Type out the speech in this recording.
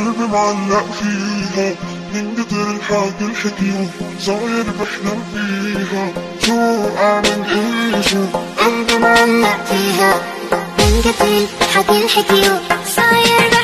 قلبي معلق فيها من كتر الحكي الحكيو، صاير بحلم فيها. شو اعمل ايه شو قلبي معلق فيها من كتر الحكي الحكيو، صاير